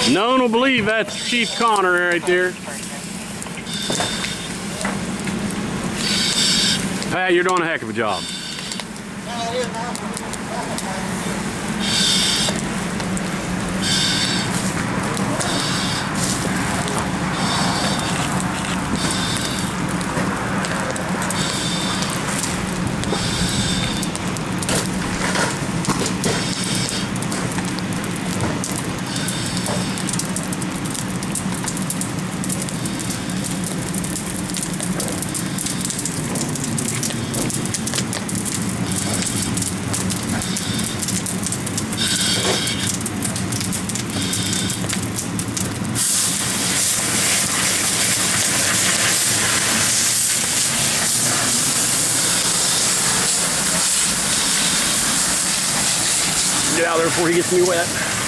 No one will believe that's Chief Connor right there. Pat, you're doing a heck of a job. Get out there before he gets me wet.